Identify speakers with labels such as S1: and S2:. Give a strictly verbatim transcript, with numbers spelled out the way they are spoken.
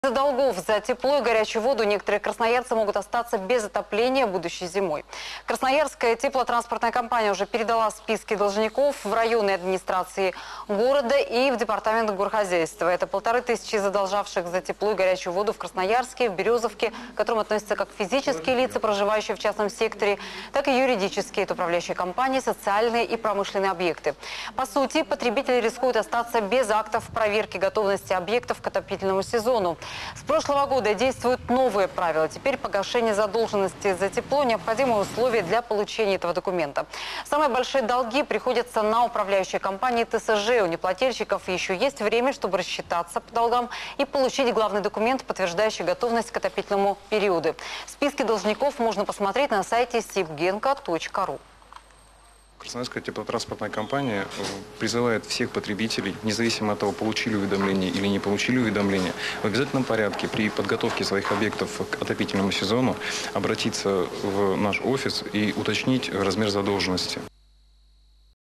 S1: Из-за долгов за тепло и горячую воду некоторые красноярцы могут остаться без отопления будущей зимой. Красноярская теплотранспортная компания уже передала списки должников в районные администрации города и в департамент горхозяйства. Это полторы тысячи задолжавших за тепло и горячую воду в Красноярске, в Березовке, к которым относятся как физические лица, проживающие в частном секторе, так и юридические, это управляющие компании, социальные и промышленные объекты. По сути, потребители рискуют остаться без актов проверки готовности объектов к отопительному сезону. С прошлого года действуют новые правила. Теперь погашение задолженности за тепло – необходимое условие для получения этого документа. Самые большие долги приходятся на управляющие компании ТСЖ. У неплательщиков еще есть время, чтобы рассчитаться по долгам и получить главный документ, подтверждающий готовность к отопительному периоду. Списки должников можно посмотреть на сайте сибгенко точка ру.
S2: Красноярская теплотранспортная компания призывает всех потребителей, независимо от того, получили уведомление или не получили уведомление, в обязательном порядке при подготовке своих объектов к отопительному сезону обратиться в наш офис и уточнить размер задолженности.